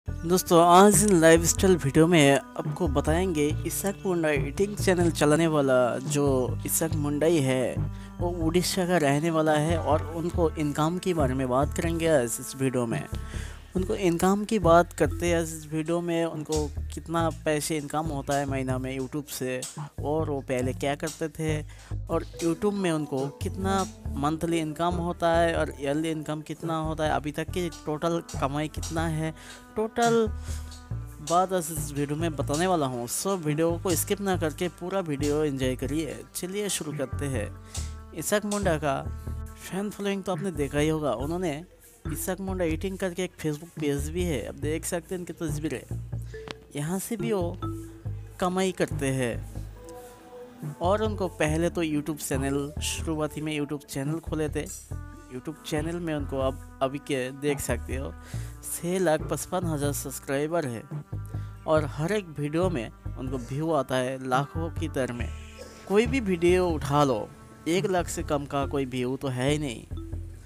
दोस्तों आज lifestyle video में आपको बताएंगे इसाक मुंडा ईटिंग चैनल चलाने वाला जो इसाक मुंडाई है वो उड़ीसा का रहने वाला है और उनको इनकम के बारे में बात करेंगे आज इस वीडियो में। उनको इनकम की बात करते हैं इस वीडियो में, उनको कितना पैसे इनकम होता है महीना में यूट्यूब से, और वो पहले क्या करते थे, और यूट्यूब में उनको कितना मंथली इनकम होता है और ईयरली इनकम कितना होता है, अभी तक की टोटल कमाई कितना है, टोटल बात इस वीडियो में बताने वाला हूँ। सो वीडियो को स्किप ना करके पूरा वीडियो एंजॉय करिए। चलिए शुरू करते हैं। इसाक मुंडा का फैन फॉलोइंग तो आपने देखा ही होगा। उन्होंने इसाक मुंडा ईटिंग करके एक फेसबुक पेज भी है, अब देख सकते हैं इनकी तस्वीरें। यहाँ से भी वो कमाई करते हैं। और उनको पहले तो यूट्यूब चैनल, शुरुआती में यूट्यूब चैनल खोले थे। यूट्यूब चैनल में उनको अब अभी के देख सकते हो 6,55,000 सब्सक्राइबर है और हर एक वीडियो में उनको व्यू आता है लाखों की दर में। कोई भी वीडियो उठा लो, 1 लाख से कम का कोई व्यू तो है ही नहीं,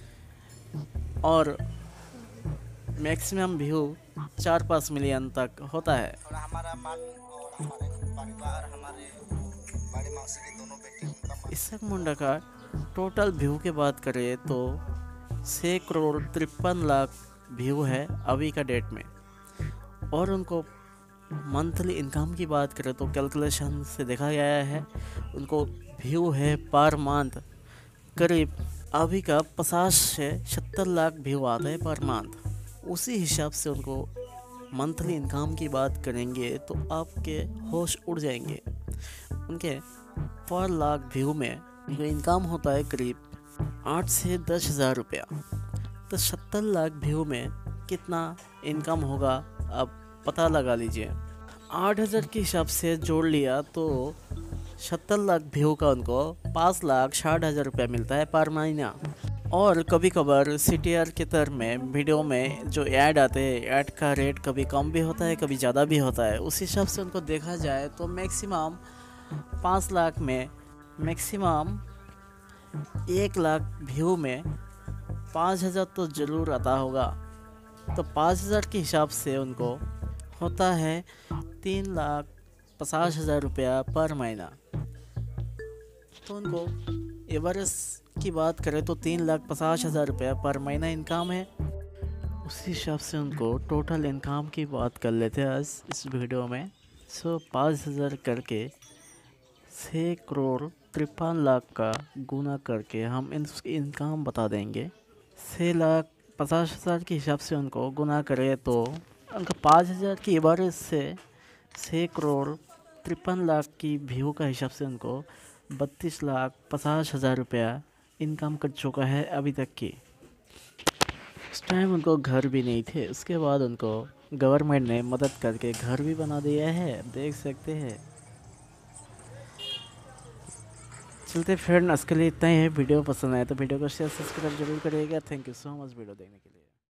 और मैक्सिमम व्यू 4-5 मिलियन तक होता है। और हमारा मान और हमारे परिवार, हमारे बड़े मौसी के दोनों बेटे, उनका मान। इसाक मुंडा का टोटल व्यू की बात करें तो 6,53,00,000 व्यू है अभी का डेट में। और उनको मंथली इनकम की बात करें तो कैलकुलेशन से देखा गया है उनको व्यू है पर मंथ करीब अभी का 50 से 70 लाख व्यू आता है पर मंथ। उसी हिसाब से उनको मंथली इनकम की बात करेंगे तो आपके होश उड़ जाएंगे। उनके पर लाख व्यू में उनको इनकम होता है करीब 8 से 10,000 रुपया। तो 70 लाख व्यू में कितना इनकम होगा आप पता लगा लीजिए। 8,000 के हिसाब से जोड़ लिया तो 70 लाख व्यू का उनको 5,60,000 रुपया मिलता है पर महीना। और कभी कभार CTR के तरह में वीडियो में जो ऐड आते हैं, ऐड का रेट कभी कम भी होता है कभी ज़्यादा भी होता है। उस हिसाब से उनको देखा जाए तो मैक्सिमम 5 लाख में, मैक्सिमम 1 लाख व्यू में 5,000 तो ज़रूर आता होगा। तो 5,000 के हिसाब से उनको होता है 3,50,000 रुपया पर महीना। तो उनको एवरेज की बात करें तो 3,50,000 रुपया पर महीना इनकम है। उसी हिसाब से उनको टोटल इनकम की बात कर लेते हैं आज इस वीडियो में। 5,000 करके 6,53,00,000 का गुना करके हम इसकी इनकम बता देंगे। 6,50,000 के हिसाब से उनको गुना करें तो उनका 5,000 की एवरेज से 6,53,00,000 की व्यू का हिसाब से उनको 32,50,000 रुपया इनकम कर चुका है अभी तक की। उस टाइम उनको घर भी नहीं थे, उसके बाद उनको गवर्नमेंट ने मदद करके घर भी बना दिया है, देख सकते हैं। चलते फ्रेंड, आज के लिए इतना ही है। वीडियो पसंद आए तो वीडियो को शेयर सब्सक्राइब जरूर करिएगा। Thank you so much video देखने के लिए।